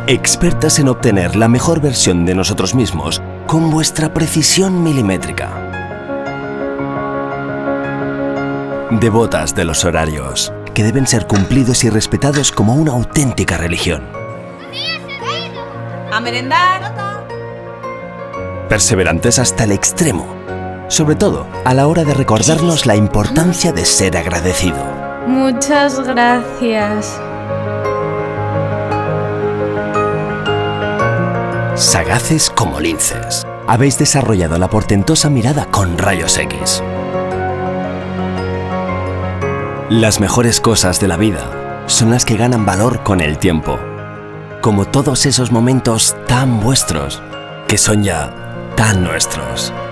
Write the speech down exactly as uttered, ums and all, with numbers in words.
Expertas en obtener la mejor versión de nosotros mismos con vuestra precisión milimétrica. Devotas de los horarios, que deben ser cumplidos y respetados como una auténtica religión. ¡A merendar! Perseverantes hasta el extremo, sobre todo a la hora de recordarnos la importancia de ser agradecido. Muchas gracias. Sagaces como linces, habéis desarrollado la portentosa mirada con rayos X. Las mejores cosas de la vida son las que ganan valor con el tiempo, como todos esos momentos tan vuestros que son ya tan nuestros.